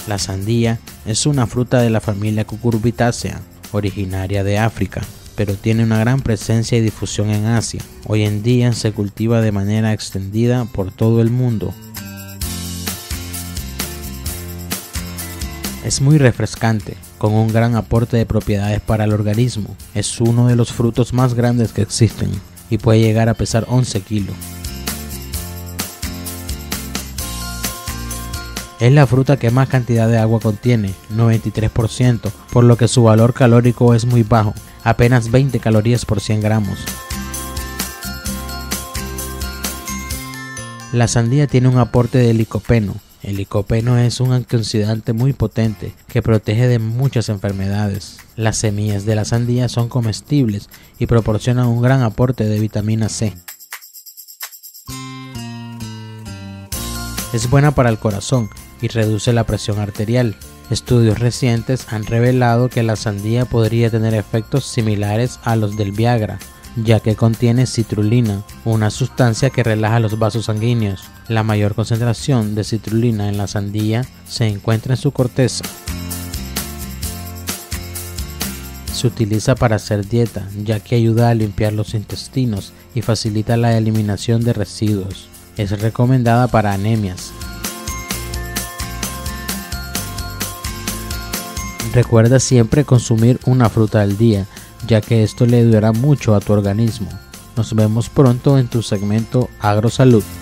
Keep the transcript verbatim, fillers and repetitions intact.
La sandía es una fruta de la familia Cucurbitaceae, originaria de África, pero tiene una gran presencia y difusión en Asia. Hoy en día se cultiva de manera extendida por todo el mundo. Es muy refrescante, con un gran aporte de propiedades para el organismo. Es uno de los frutos más grandes que existen y puede llegar a pesar once kilos. Es la fruta que más cantidad de agua contiene, noventa y tres por ciento, por lo que su valor calórico es muy bajo, apenas veinte calorías por cien gramos. La sandía tiene un aporte de licopeno. El licopeno es un antioxidante muy potente que protege de muchas enfermedades. Las semillas de la sandía son comestibles y proporcionan un gran aporte de vitamina C. Es buena para el corazón y reduce la presión arterial. Estudios recientes han revelado que la sandía podría tener efectos similares a los del Viagra, ya que contiene citrulina, una sustancia que relaja los vasos sanguíneos. La mayor concentración de citrulina en la sandía se encuentra en su corteza. Se utiliza para hacer dieta, ya que ayuda a limpiar los intestinos y facilita la eliminación de residuos. Es recomendada para anemias. Recuerda siempre consumir una fruta al día, ya que esto le ayudará mucho a tu organismo. Nos vemos pronto en tu segmento AgroSalud.